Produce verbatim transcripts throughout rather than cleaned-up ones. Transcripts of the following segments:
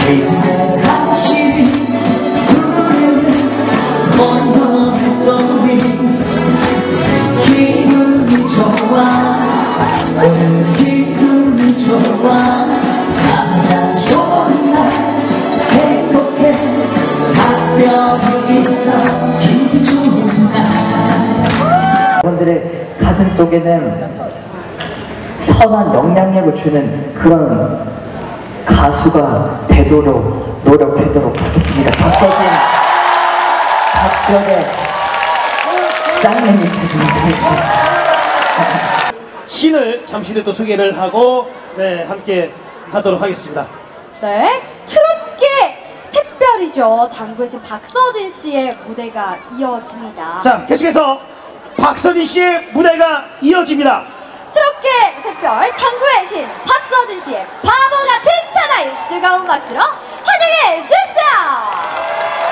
당신이 부르는 몬몬 소리 기분이 좋아 오늘 기분이 좋아 가장 좋은 날 행복해 답변이 있어 기분 좋은 날 여러분들의 가슴 속에는 선한 영향력을 주는 그런 가수가 되도록 노력하도록 하겠습니다. 박서진, 박별의 짱님이 되도록 하겠습니다. 신을 잠시 후에 또 소개를 하고 네, 함께 하도록 하겠습니다. 네, 트롯계 샛별이죠. 장구의 신 박서진 씨의 무대가 이어집니다. 자, 계속해서 박서진 씨의 무대가 이어집니다. 트롯계 샛별 장구의 신 박서진 씨의 바보 같은 사나이 뜨거운 박수로 환영해 주세요.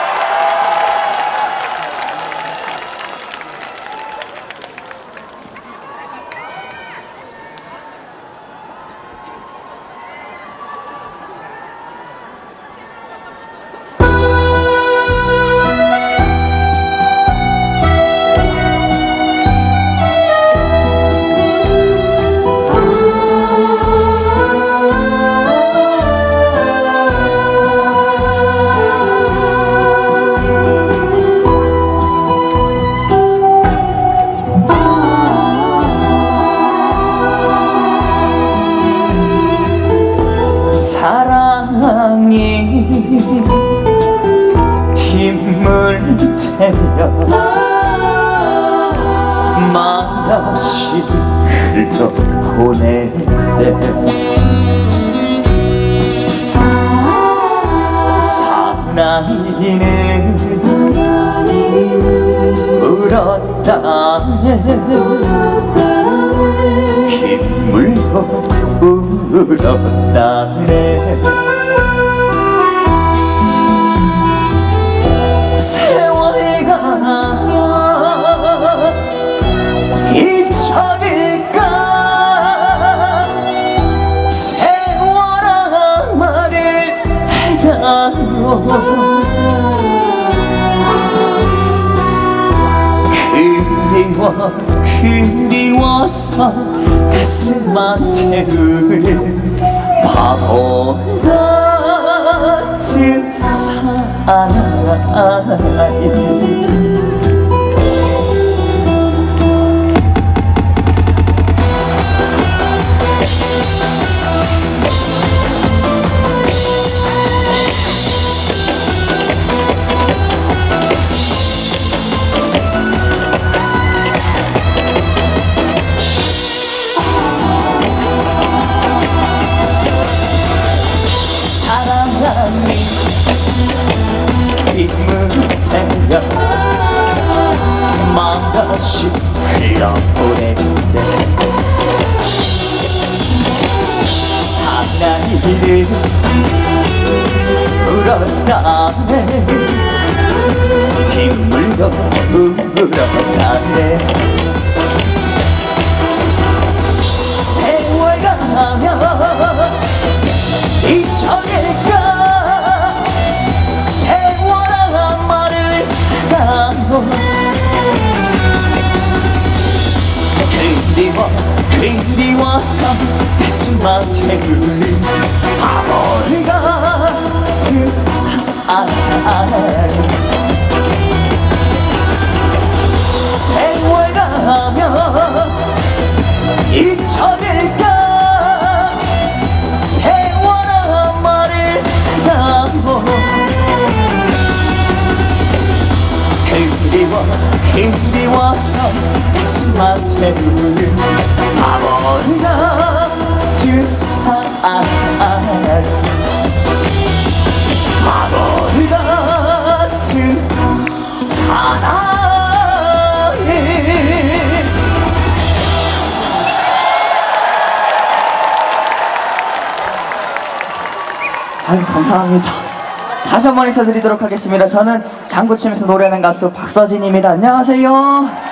사랑이 힘을 태워 말없이 흘러보낼 때 사나이는 울었다네 빗물도 울었다네 세월 가면 잊혀질까 세월아 말을 해가요 그리워 그리워서 가슴한테 흐른 바보 같은 사나이 힘을 태워 말없이 흘러보내는데 사나이를 울었다네 빗물도 울었다네 세월 가면 잊혀질까 그리워 그리워서 가슴한테 흘린 바보 같은 사랑 세월 가면 잊혀질까 세월아 말을 하고 그리워 그리워서 가슴한테 울린 바보 같은 사랑 바보 같은 사랑 아유 감사합니다. 다시 한 번 인사드리도록 하겠습니다. 저는 장구 치면서 노래하는 가수 박서진입니다. 안녕하세요.